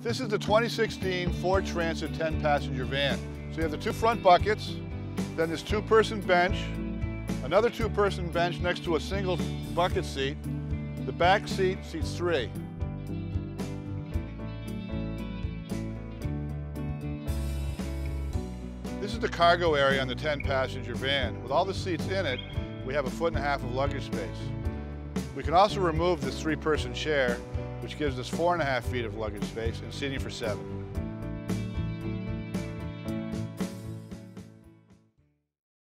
This is the 2016 Ford Transit 10-passenger van. So you have the two front buckets, then this two-person bench, another two-person bench next to a single bucket seat. The back seat seats three. This is the cargo area on the 10-passenger van. With all the seats in it, we have 1.5 feet of luggage space. We can also remove this three-person chair, which gives us 4.5 feet of luggage space and seating for 7.